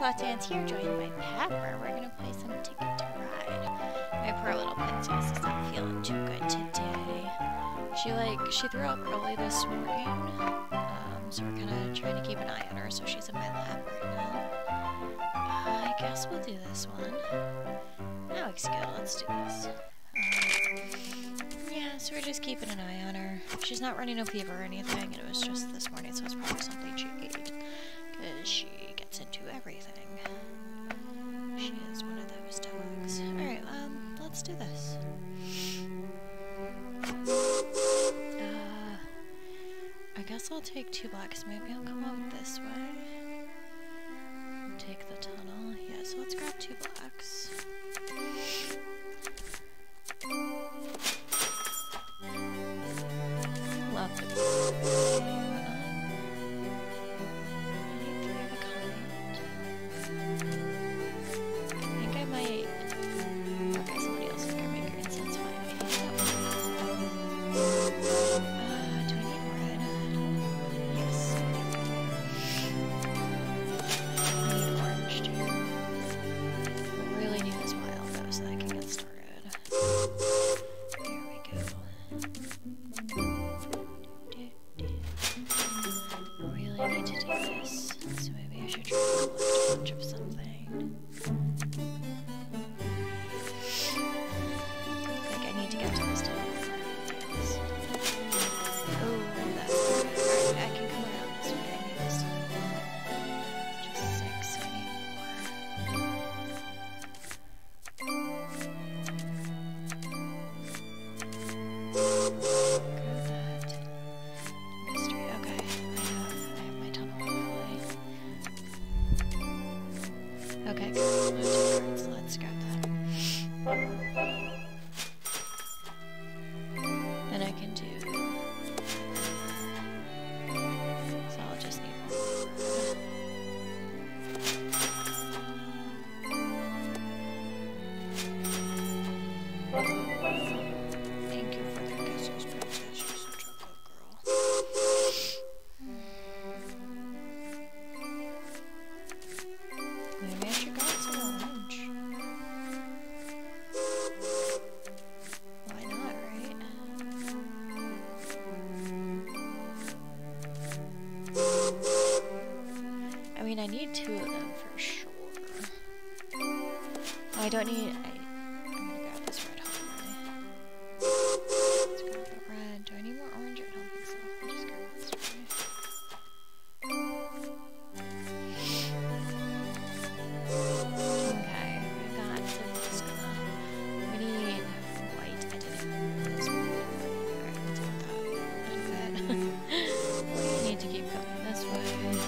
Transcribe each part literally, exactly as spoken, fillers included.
Hot Dance here, joined by Pepper. We're gonna play some Ticket to Ride. My poor little princess is not feeling too good today. She like she threw up early this morning, um, so we're kind of trying to keep an eye on her. So she's in my lap right now. Uh, I guess we'll do this one. That looks good. Let's do this. Um, yeah, so we're just keeping an eye on her. She's not running a fever or anything. It was just this morning, so it's probably something she ate. Because she gets into everything. She is one of those dogs. Alright, um, let's do this. Uh, I guess I'll take two blocks. Maybe I'll come out this way. Take the tunnel. Yeah, so let's grab two blocks. Love the music. Okay, good. No two cards. Let's grab that. Then I can do... So I'll just need one. Thank you for the kisses, princess. You're such a good girl. Maybe I should go out some lunch. Why not, right? I mean, I need two of them for sure. Oh, I don't need... I, I'm gonna grab this red hot. Let's grab the red. Do I need more orange? I don't think so. I'll just grab this one. Okay, I got some this color. We need white. I didn't put this one. Alright, let's put that. Good. We need to keep going this way.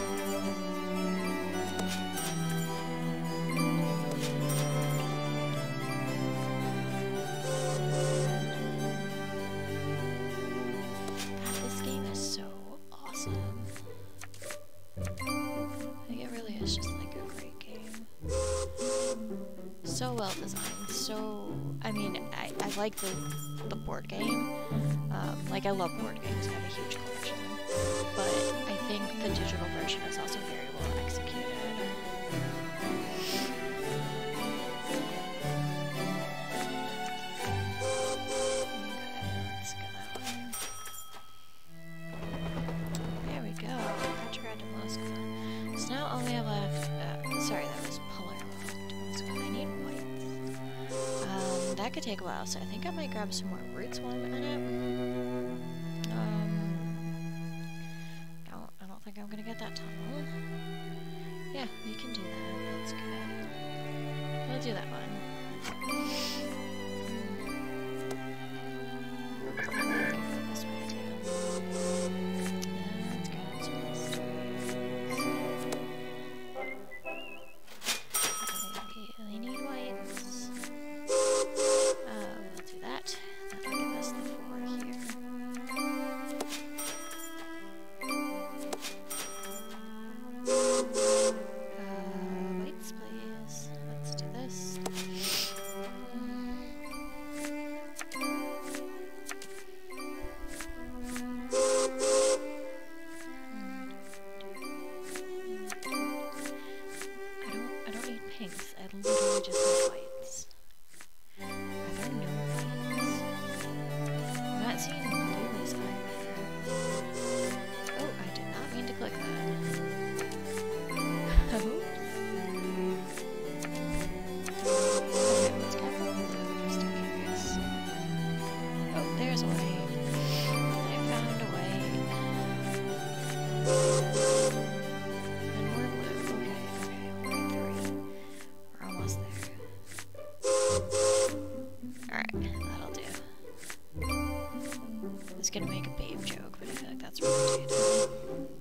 God, this game is so awesome. I think it really is just like a great game. So well designed, so... I mean, I, I like the, the board game. Um, like, I love board games, I have a huge collection. But I think the digital version is also very well executed. Okay, let's go that way. There we go. Retrograde to Moscow. So now all we have left... Uh, sorry, that was Palermo. I need whites. Um, that could take a while, so I think I might grab some more roots while I'm at it. Um, I don't, I don't think I'm gonna get that tunnel. Yeah, we can do that. That's good. We'll do that one. This way too. Let's grab some mysteries. I really need whites. Uh, we'll do that. That'll give us the four here. Uh, whites, please. Let's do this. gonna make a babe joke, but I feel like that's really dated.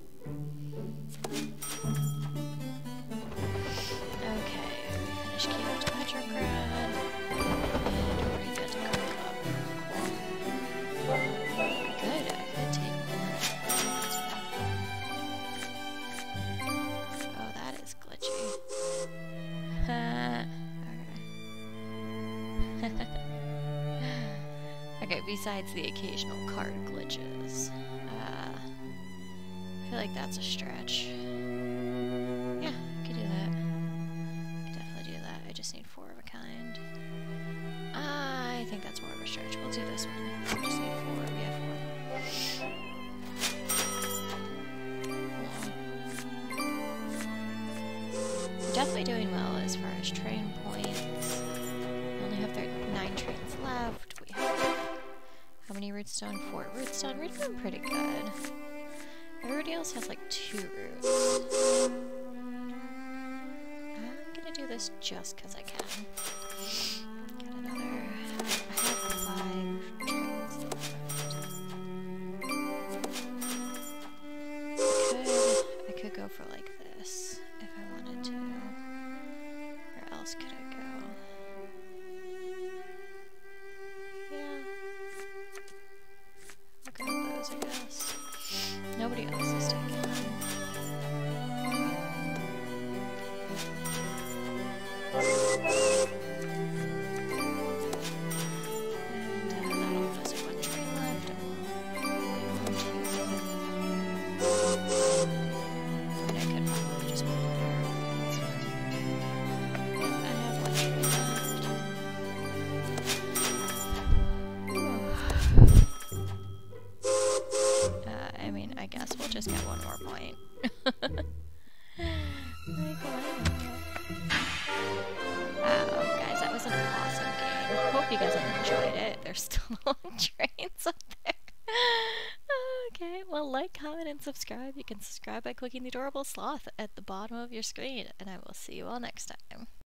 Okay, we finished Kiev to Petrograd, and we're good to go up. Good, I could take more. Oh, that is glitchy. Okay. Okay, besides the occasional card glitches. Uh, I feel like that's a stretch. Yeah, I could do that. I could definitely do that. I just need four of a kind. I think that's more of a stretch. We'll do this one. We just need four. We have four. We're definitely doing well as far as train points. We only have nine trains left. We have how many rootstone? Four rootstone. We're doing pretty good. Everybody else has like two roots. I'm gonna do this just because I can. Get another. I have five trains left. I could, I could go for like this if I wanted to. Where else could I go? Yeah. I'll go with those, I guess. Nobody else is taking them. And uh, that'll put us at one train left, and we'll use it. And I could probably just hold there. That's fine. Yeah, I have one train left. uh, I mean, I guess we'll just get one more point. Like, wow, guys, that was an awesome game. Hope you guys enjoyed it. There's still long trains up there. Okay, well, like, comment, and subscribe. You can subscribe by clicking the adorable sloth at the bottom of your screen, and I will see you all next time.